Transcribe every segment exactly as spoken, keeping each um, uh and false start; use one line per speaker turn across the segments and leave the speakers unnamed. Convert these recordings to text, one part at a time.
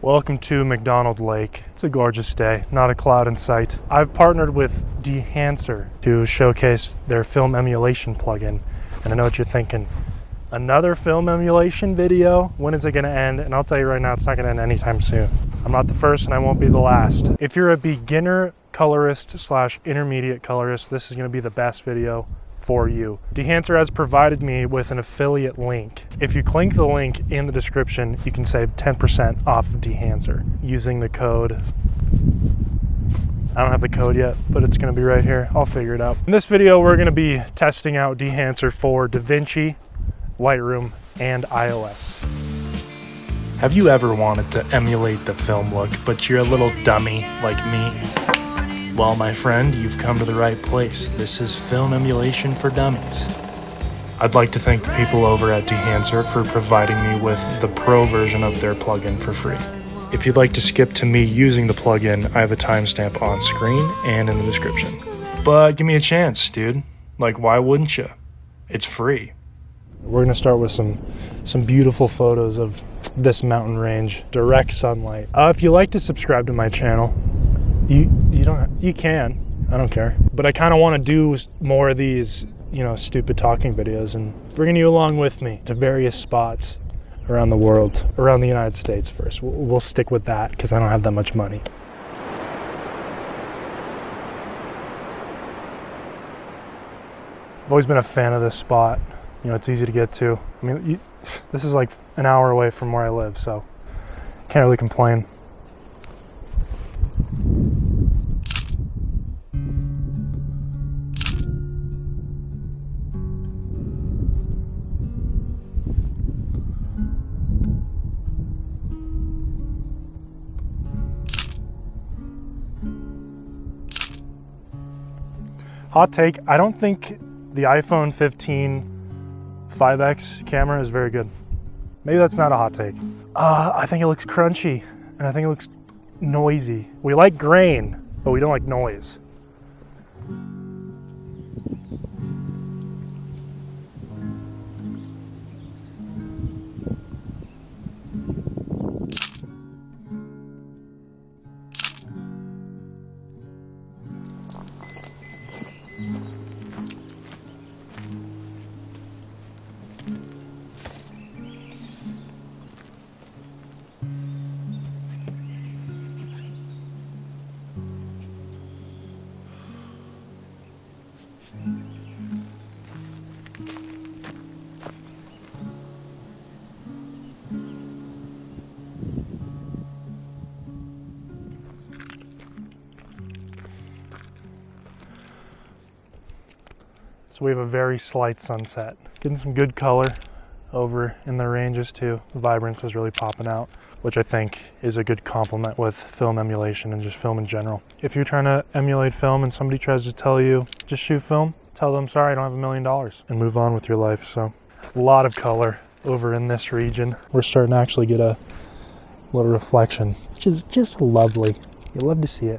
Welcome to McDonald Lake. It's a gorgeous day, not a cloud in sight. I've partnered with Dehancer to showcase their film emulation plugin. And I know what you're thinking. Another film emulation video? When is it gonna end? And I'll tell you right now, it's not gonna end anytime soon. I'm not the first and I won't be the last. If you're a beginner colorist slash intermediate colorist, this is gonna be the best video for you. Dehancer has provided me with an affiliate link. If you click the link in the description, you can save ten percent off of Dehancer using the code. I don't have the code yet, but it's gonna be right here. I'll figure it out. In this video, we're gonna be testing out Dehancer for DaVinci, Lightroom, and iOS. Have you ever wanted to emulate the film look, but you're a little dummy like me? Well, my friend, you've come to the right place. This is film emulation for dummies. I'd like to thank the people over at Dehancer for providing me with the pro version of their plugin for free. If you'd like to skip to me using the plugin, I have a timestamp on screen and in the description. But give me a chance, dude. Like, why wouldn't you? It's free. We're gonna start with some some beautiful photos of this mountain range, direct sunlight. Uh, if you like to subscribe to my channel, you you don't you can. I don't care. But I kind of want to do more of these, you know, stupid talking videos and bringing you along with me to various spots around the world, around the United States first. We'll, we'll stick with that because I don't have that much money. I've always been a fan of this spot. You know, it's easy to get to. I mean, you, this is like an hour away from where I live, so can't really complain. Hot take, I don't think the iPhone fifteen five X camera is very good. Maybe that's not a hot take. Uh, I think it looks crunchy and I think it looks noisy. We like grain, but we don't like noise. So we have a very slight sunset. Getting some good color over in the ranges too. The vibrance is really popping out, which I think is a good complement with film emulation and just film in general. If you're trying to emulate film and somebody tries to tell you, just shoot film, tell them, sorry, I don't have a million dollars, and move on with your life. So a lot of color over in this region. We're starting to actually get a little reflection, which is just lovely. You love to see it.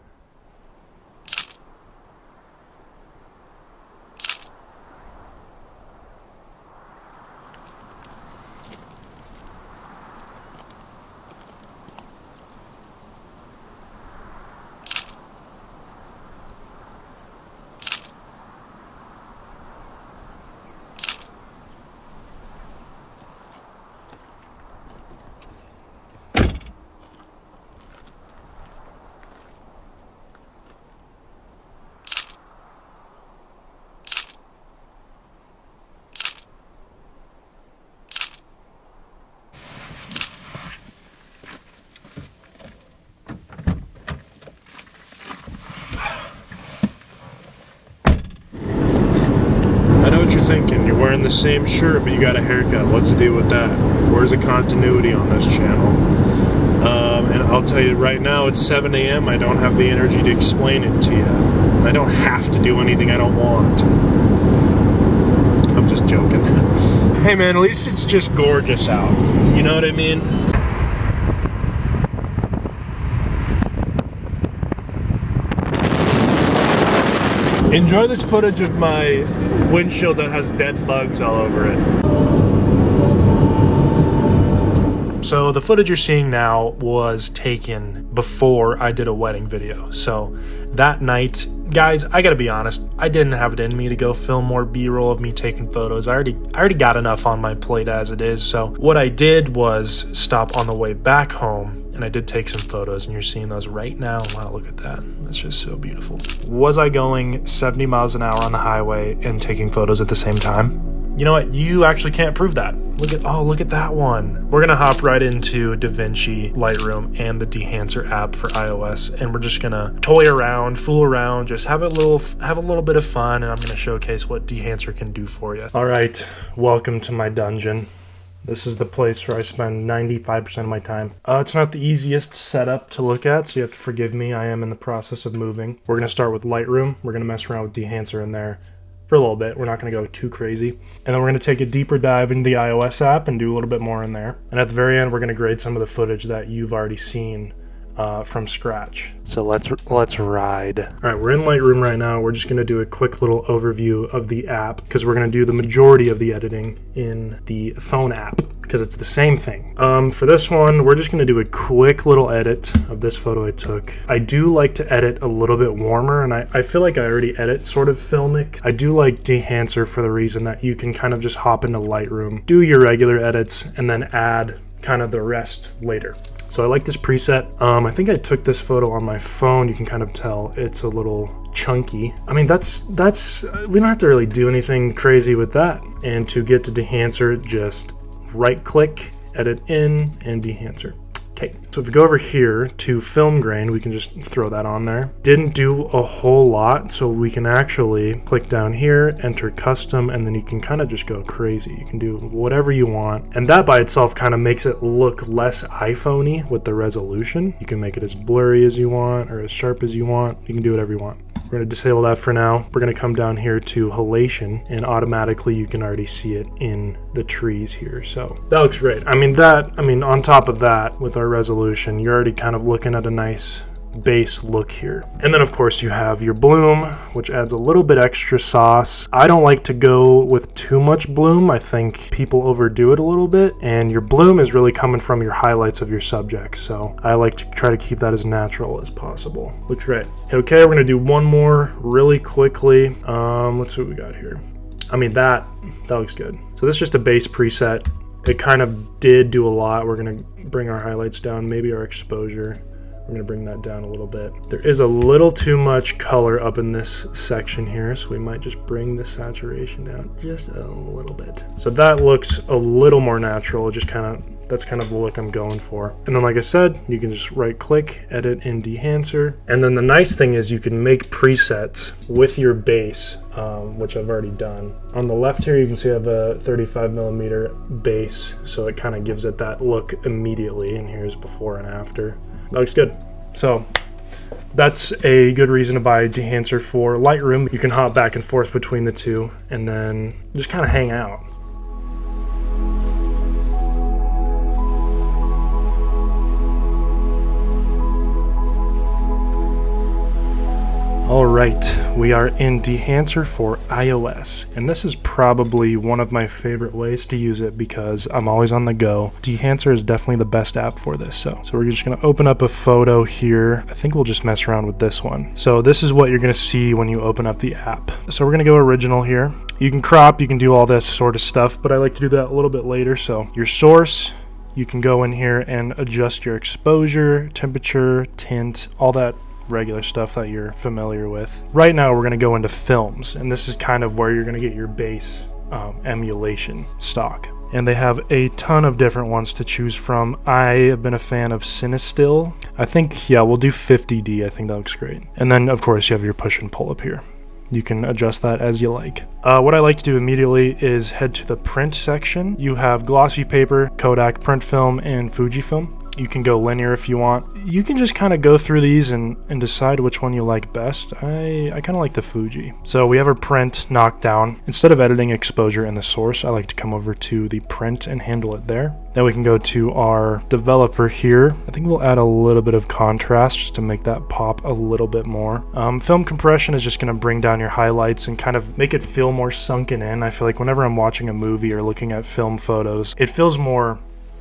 You're thinking, you're wearing the same shirt but you got a haircut. What's the deal with that? Where's the continuity on this channel? Um, and I'll tell you right now, it's seven A M I don't have the energy to explain it to you. I don't have to do anything I don't want. I'm just joking. Hey man, at least it's just gorgeous out. You know what I mean? Enjoy this footage of my windshield that has dead bugs all over it. So the footage you're seeing now was taken before I did a wedding video. So that night, guys, I gotta be honest, I didn't have it in me to go film more B-roll of me taking photos. I already I already got enough on my plate as it is. So what I did was stop on the way back home, and I did take some photos, and you're seeing those right now. Wow, look at that. That's just so beautiful. Was I going seventy miles an hour on the highway and taking photos at the same time? You know what? You actually can't prove that. Look at, oh, look at that one. We're gonna hop right into DaVinci, Lightroom, and the Dehancer app for iOS, and we're just gonna toy around, fool around, just have a little, have a little bit of fun, and I'm gonna showcase what Dehancer can do for you. All right, welcome to my dungeon. This is the place where I spend ninety-five percent of my time. Uh, it's not the easiest setup to look at, so you have to forgive me. I am in the process of moving. We're gonna start with Lightroom. We're gonna mess around with Dehancer in there for a little bit. We're not going to go too crazy. And then we're going to take a deeper dive into the iOS app and do a little bit more in there. And at the very end, we're going to grade some of the footage that you've already seen uh, from scratch. So let's let's ride. All right, we're in Lightroom right now. We're just going to do a quick little overview of the app because we're going to do the majority of the editing in the phone app because it's the same thing. Um, for this one, we're just gonna do a quick little edit of this photo I took. I do like to edit a little bit warmer, and I, I feel like I already edit sort of filmic. I do like Dehancer for the reason that you can kind of just hop into Lightroom, do your regular edits, and then add kind of the rest later. So I like this preset. Um, I think I took this photo on my phone. You can kind of tell it's a little chunky. I mean, that's, that's uh, we don't have to really do anything crazy with that. And to get to Dehancer, just right click, edit in, and Dehancer. Okay, so if we go over here to film grain, we can just throw that on there. Didn't do a whole lot, so we can actually click down here, enter custom, and then you can kind of just go crazy. You can do whatever you want, and that by itself kind of makes it look less iPhone-y with the resolution. You can make it as blurry as you want or as sharp as you want. You can do whatever you want. We're going to disable that for now. We're going to come down here to halation, and automatically you can already see it in the trees here. So that looks great. I mean, that, I mean, on top of that, with our resolution, you're already kind of looking at a nice base look here. And then of course you have your bloom, which adds a little bit extra sauce. I don't like to go with too much bloom. I think people overdo it a little bit, and your bloom is really coming from your highlights of your subject, so I like to try to keep that as natural as possible. Looks great. Okay, we're gonna do one more really quickly. Um, let's see what we got here. I mean, that that looks good. So this is just a base preset. It kind of did do a lot. We're gonna bring our highlights down, maybe our exposure. I'm gonna bring that down a little bit. There is a little too much color up in this section here, so we might just bring the saturation down just a little bit. So that looks a little more natural. Just kind of, that's kind of the look I'm going for. And then like I said, you can just right click, edit in Dehancer. And then the nice thing is you can make presets with your base, um, which I've already done. On the left here, you can see I have a thirty-five millimeter base, so it kind of gives it that look immediately. And here's before and after. That looks good. So that's a good reason to buy Dehancer for Lightroom. You can hop back and forth between the two and then just kind of hang out. All right, we are in Dehancer for iOS, and this is probably one of my favorite ways to use it because I'm always on the go. Dehancer is definitely the best app for this. So, so we're just gonna open up a photo here. I think we'll just mess around with this one. So this is what you're gonna see when you open up the app. So we're gonna go original here. You can crop, you can do all this sort of stuff, but I like to do that a little bit later. So your source, you can go in here and adjust your exposure, temperature, tint, all that regular stuff that you're familiar with. Right now we're going to go into films, and this is kind of where you're going to get your base um, emulation stock, and they have a ton of different ones to choose from. I have been a fan of Cinestill. I think, yeah, we'll do fifty D. I think that looks great. And then of course you have your push and pull up here. You can adjust that as you like. Uh, what I like to do immediately is head to the print section. You have glossy paper, Kodak print film, and Fujifilm. You can go linear if you want. You can just kind of go through these and, and decide which one you like best. I, I kind of like the Fuji. So we have our print knocked down. Instead of editing exposure in the source, I like to come over to the print and handle it there. Then we can go to our developer here. I think we'll add a little bit of contrast just to make that pop a little bit more. Um, film compression is just going to bring down your highlights and kind of make it feel more sunken in. I feel like whenever I'm watching a movie or looking at film photos, it feels more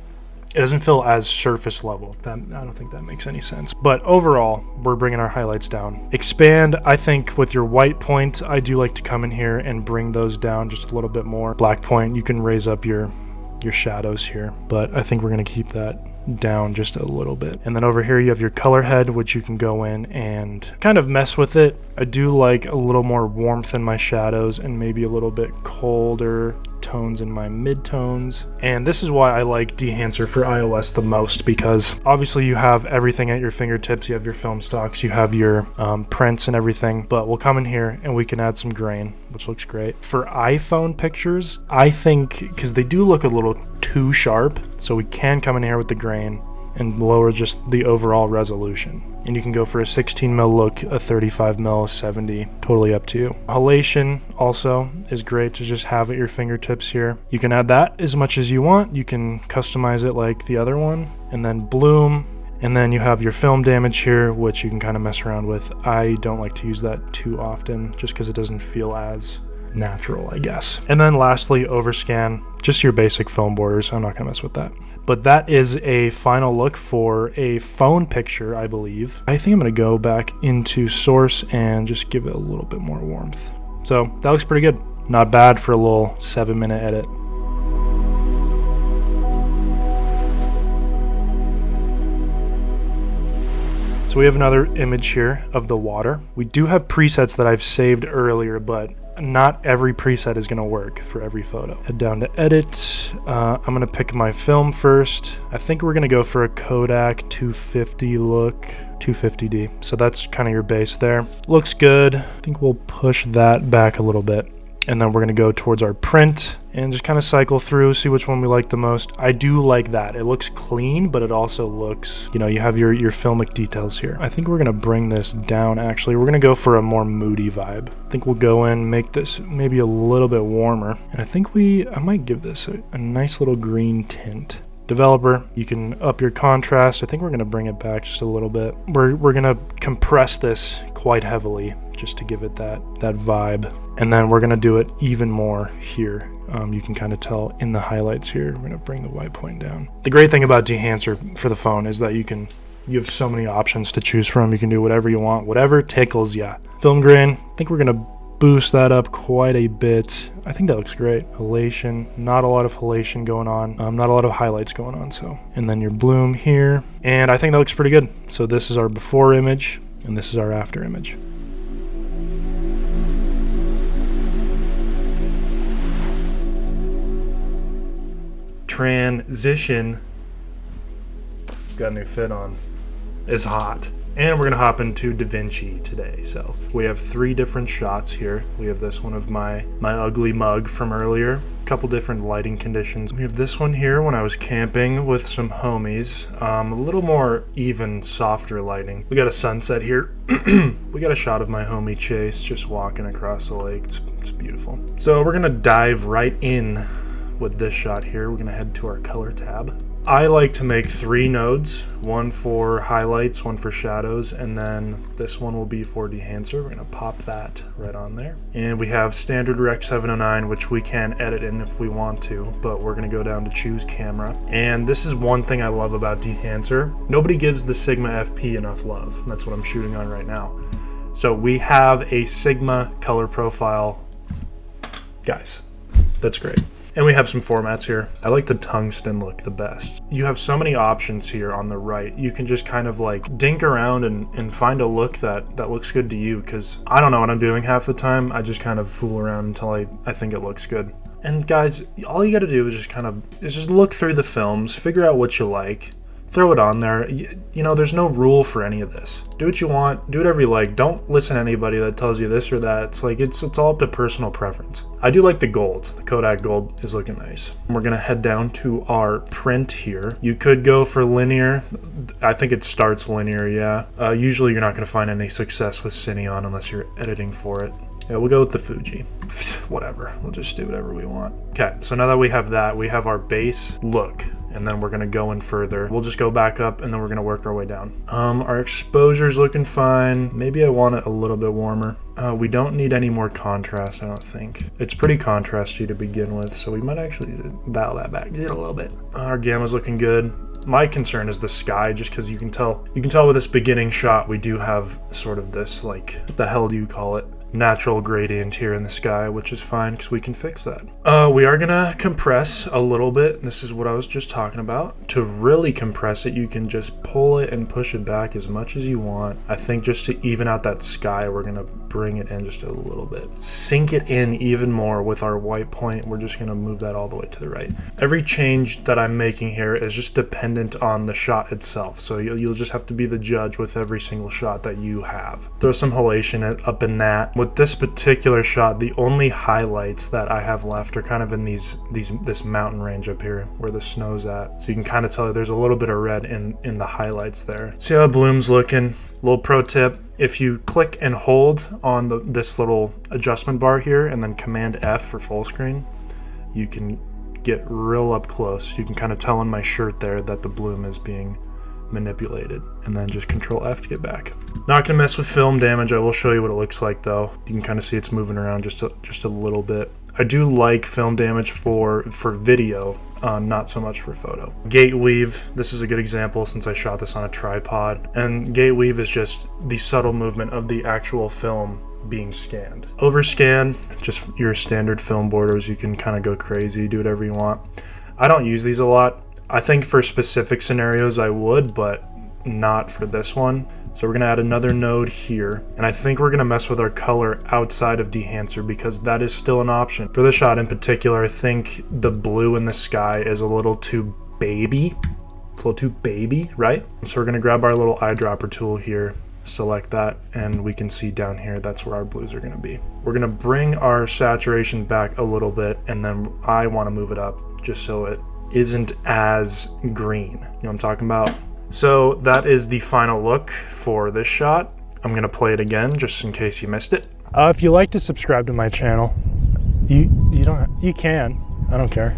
it doesn't feel as surface level. That, I don't think that makes any sense. But overall, we're bringing our highlights down. Expand, I think with your white point, I do like to come in here and bring those down just a little bit more. Black point, you can raise up your, your shadows here, but I think we're gonna keep that down just a little bit. And then over here you have your color head, which you can go in and kind of mess with it. I do like a little more warmth in my shadows and maybe a little bit colder tones in my mid-tones. And this is why I like Dehancer for iOS the most, because obviously you have everything at your fingertips. You have your film stocks, you have your um, prints and everything, but we'll come in here and we can add some grain, which looks great. For iPhone pictures, I think, because they do look a little too sharp, so we can come in here with the grain and lower just the overall resolution. And you can go for a sixteen mil look, a thirty-five mil, seventy, totally up to you. Halation also is great to just have at your fingertips here. You can add that as much as you want. You can customize it like the other one. And then bloom, and then you have your film damage here, which you can kind of mess around with. I don't like to use that too often just because it doesn't feel as natural, I guess. And then lastly, overscan, just your basic film borders. I'm not gonna mess with that. But that is a final look for a phone picture, I believe. I think I'm gonna go back into source and just give it a little bit more warmth. So that looks pretty good. Not bad for a little seven minute edit. So we have another image here of the water. We do have presets that I've saved earlier, but not every preset is gonna work for every photo. Head down to edit. Uh, I'm gonna pick my film first. I think we're gonna go for a Kodak two fifty look, two fifty D. So that's kind of your base there. Looks good. I think we'll push that back a little bit. And then we're gonna go towards our print and just kind of cycle through, see which one we like the most. I do like that. It looks clean, but it also looks, you know, you have your, your filmic details here. I think we're gonna bring this down actually. We're gonna go for a more moody vibe. I think we'll go in, make this maybe a little bit warmer. And I think we, I might give this a, a nice little green tint. Developer, you can up your contrast. I think we're gonna bring it back just a little bit. We're, we're gonna compress this quite heavily just to give it that, that vibe. And then we're gonna do it even more here. Um, you can kind of tell in the highlights here. We're gonna bring the white point down. The great thing about Dehancer for the phone is that you can, you have so many options to choose from. You can do whatever you want, whatever tickles ya. Film grain, I think we're gonna boost that up quite a bit. I think that looks great. Halation, not a lot of halation going on, um, not a lot of highlights going on, so. And then your bloom here, and I think that looks pretty good. So this is our before image, and this is our after image. Transition, got a new fit on, is hot. And we're gonna hop into DaVinci today. So we have three different shots here. We have this one of my, my ugly mug from earlier, a couple different lighting conditions. We have this one here when I was camping with some homies, um, a little more even, softer lighting. We got a sunset here. We got a shot of my homie Chase just walking across the lake. It's, it's beautiful. So we're gonna dive right in with this shot here. We're gonna head to our color tab. I like to make three nodes, one for highlights, one for shadows, and then this one will be for Dehancer. We're gonna pop that right on there. And we have standard Rec seven oh nine, which we can edit in if we want to, but we're gonna go down to choose camera. And this is one thing I love about Dehancer. Nobody gives the Sigma F P enough love. That's what I'm shooting on right now. So we have a Sigma color profile. Guys, that's great. And we have some formats here. I like the tungsten look the best. You have so many options here on the right. You can just kind of like dink around and, and find a look that, that looks good to you, because I don't know what I'm doing half the time. I just kind of fool around until I, I think it looks good. And guys, all you gotta do is just kind of, is just look through the films, figure out what you like, throw it on there. You, you know, there's no rule for any of this. Do what you want, do whatever you like. Don't listen to anybody that tells you this or that. It's like, it's it's all up to personal preference. I do like the gold. The Kodak gold is looking nice. We're gonna head down to our print here. You could go for linear. I think it starts linear, yeah. Uh, usually you're not gonna find any success with Cine on unless you're editing for it. Yeah, we'll go with the Fuji. Whatever, we'll just do whatever we want. Okay, so now that we have that, we have our base look. and then we're gonna go in further. We'll just go back up and then we're gonna work our way down. Um, our exposure's looking fine. Maybe I want it a little bit warmer. Uh, we don't need any more contrast, I don't think. It's pretty contrasty to begin with, so we might actually dial that back just a little bit. Our gamma's looking good. My concern is the sky, just because you can tell, you can tell with this beginning shot, we do have sort of this, like, what the hell do you call it? Natural gradient here in the sky, which is fine because we can fix that. Uh, we are gonna compress a little bit. This is what I was just talking about. To really compress it, you can just pull it and push it back as much as you want. I think just to even out that sky, we're gonna bring it in just a little bit. Sink it in even more with our white point. We're just gonna move that all the way to the right. Every change that I'm making here is just dependent on the shot itself. So you'll, you'll just have to be the judge with every single shot that you have. Throw some halation up in that. With this particular shot, the only highlights that I have left are kind of in these these this mountain range up here where the snow's at. So you can kind of tell there's a little bit of red in in the highlights there. See how the bloom's looking. Little pro tip, if you click and hold on the this little adjustment bar here and then command F for full screen, you can get real up close. You can kind of tell on my shirt there that the bloom is being manipulated, and then just control F to get back. Not gonna mess with film damage. I will show you what it looks like though. You can kind of see it's moving around just a, just a little bit. I do like film damage for for video, uh, not so much for photo. Gate weave, this is a good example since I shot this on a tripod, and gate weave is just the subtle movement of the actual film being scanned. Overscan, just your standard film borders. You can kind of go crazy, do whatever you want. I don't use these a lot. I think for specific scenarios I would, but not for this one. So we're gonna add another node here, and I think we're gonna mess with our color outside of Dehancer because that is still an option. For this shot in particular, I think the blue in the sky is a little too baby. It's a little too baby, right? So we're gonna grab our little eyedropper tool here, select that, and we can see down here that's where our blues are gonna be. We're gonna bring our saturation back a little bit, and then I wanna move it up just so it isn't as green. You know what I'm talking about? So that is the final look for this shot. I'm gonna play it again just in case you missed it. Uh, if you like to subscribe to my channel, you you don't you can. I don't care.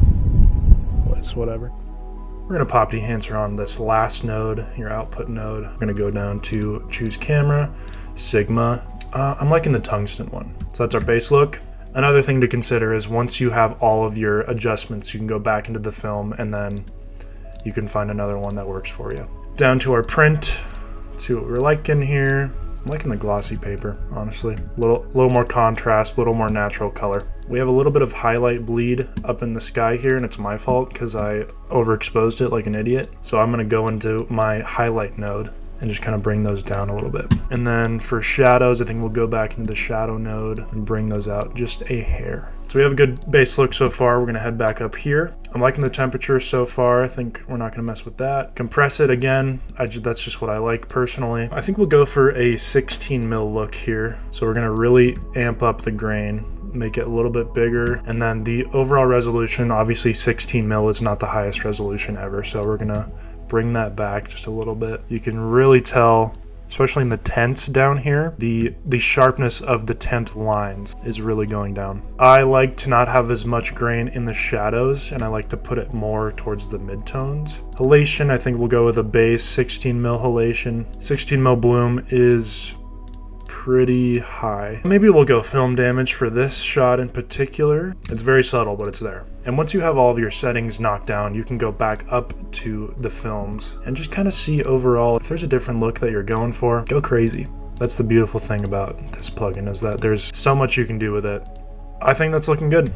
It's whatever. We're gonna pop Dehancer on this last node, your output node. We're gonna go down to choose camera, Sigma. Uh, I'm liking the tungsten one. So that's our base look. Another thing to consider is once you have all of your adjustments, you can go back into the film and then you can find another one that works for you. Down to our print, see what we're liking here. I'm liking the glossy paper, honestly. A little, little more contrast, a little more natural color. We have a little bit of highlight bleed up in the sky here, and it's my fault because I overexposed it like an idiot. So I'm gonna go into my highlight node and just kind of bring those down a little bit. And then for shadows, I think we'll go back into the shadow node and bring those out just a hair. So we have a good base look so far. We're gonna head back up here. I'm liking the temperature so far. I think we're not gonna mess with that. Compress it again. I just, that's just what I like personally. I think we'll go for a sixteen mil look here. So we're gonna really amp up the grain, make it a little bit bigger. And then the overall resolution, obviously sixteen mil is not the highest resolution ever. So we're gonna bring that back just a little bit. You can really tell, especially in the tents down here, the the sharpness of the tent lines is really going down. I like to not have as much grain in the shadows, and I like to put it more towards the midtones. Halation, I think we'll go with a base sixteen mil halation. sixteen mil bloom is pretty high. Maybe we'll go film damage for this shot in particular. It's very subtle, but it's there. And once you have all of your settings knocked down, you can go back up to the films and just kind of see overall, if there's a different look that you're going for, go crazy. That's the beautiful thing about this plugin, is that there's so much you can do with it. I think that's looking good.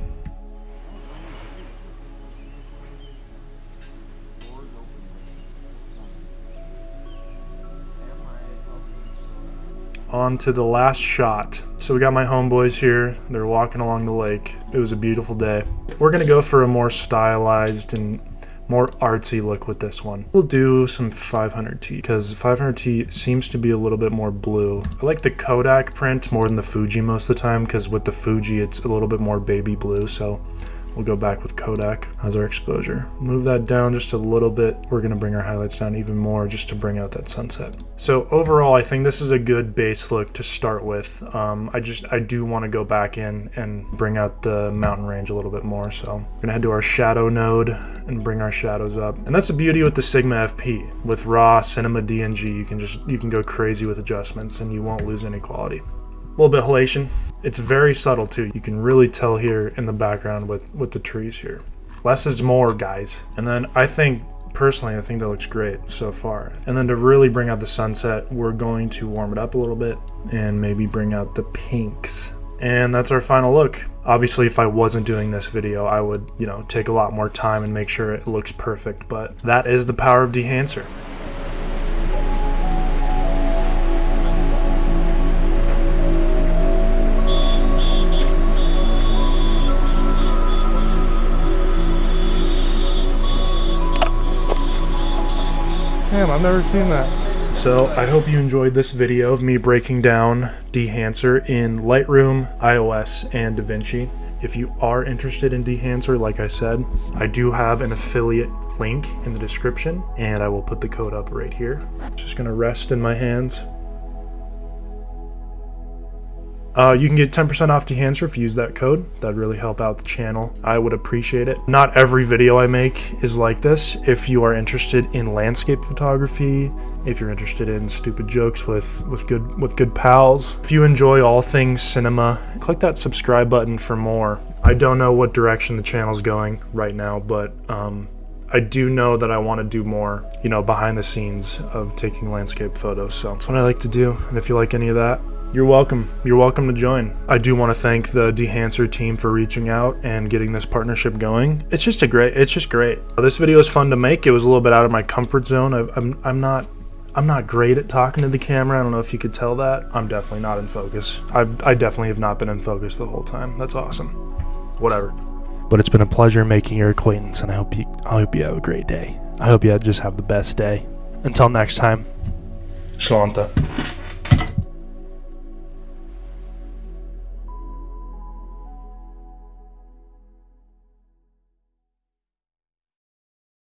On to the last shot. So we got my homeboys here. They're walking along the lake. It was a beautiful day. We're gonna go for a more stylized and more artsy look with this one. We'll do some five hundred T because five hundred T seems to be a little bit more blue. I like the Kodak print more than the Fuji most of the time because with the Fuji it's a little bit more baby blue. So We'll go back with Kodak as our exposure. Move that down just a little bit. We're gonna bring our highlights down even more just to bring out that sunset. So overall, I think this is a good base look to start with. Um, I just, I do wanna go back in and bring out the mountain range a little bit more. So we're gonna head to our shadow node and bring our shadows up. And that's the beauty with the Sigma F P. With raw cinema D and G, you can just, you can go crazy with adjustments and you won't lose any quality. A little bit of halation. It's very subtle too. You can really tell here in the background with, with the trees here. Less is more, guys. And then I think, personally, I think that looks great so far. And then to really bring out the sunset, we're going to warm it up a little bit and maybe bring out the pinks. And that's our final look. Obviously, if I wasn't doing this video, I would, you know, take a lot more time and make sure it looks perfect. But that is the power of Dehancer.
Damn, I've never seen that.
So I hope you enjoyed this video of me breaking down Dehancer in Lightroom, iOS, and DaVinci. If you are interested in Dehancer, like I said, I do have an affiliate link in the description, and I will put the code up right here. Just gonna rest in my hands. Uh, you can get ten percent off Dehancer if you use that code. That'd really help out the channel. I would appreciate it. Not every video I make is like this. If you are interested in landscape photography, if you're interested in stupid jokes with, with good with good pals, if you enjoy all things cinema, click that subscribe button for more. I don't know what direction the channel's going right now, but um, I do know that I want to do more, you know, behind the scenes of taking landscape photos. So that's what I like to do. And if you like any of that, you're welcome. You're welcome to join. I do want to thank the Dehancer team for reaching out and getting this partnership going. It's just a great, it's just great. This video is fun to make. It was a little bit out of my comfort zone. I, I'm, I'm not, I'm not great at talking to the camera. I don't know if you could tell that. I'm definitely not in focus. I've, I definitely have not been in focus the whole time. That's awesome. Whatever. But it's been a pleasure making your acquaintance, and I hope you, I hope you have a great day. I hope you just have the best day. Until next time, Shalanta.